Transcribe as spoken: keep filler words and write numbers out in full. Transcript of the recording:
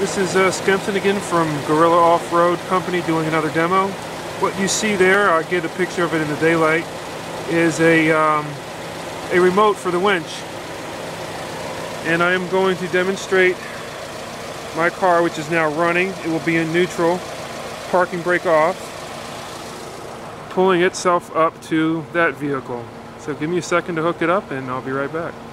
This is uh, Skempton again from Gorilla Off-Road Company doing another demo. What you see there, I'll get a picture of it in the daylight, is a, um, a remote for the winch. And I am going to demonstrate my car, which is now running. It will be in neutral, parking brake off, pulling itself up to that vehicle. So give me a second to hook it up and I'll be right back.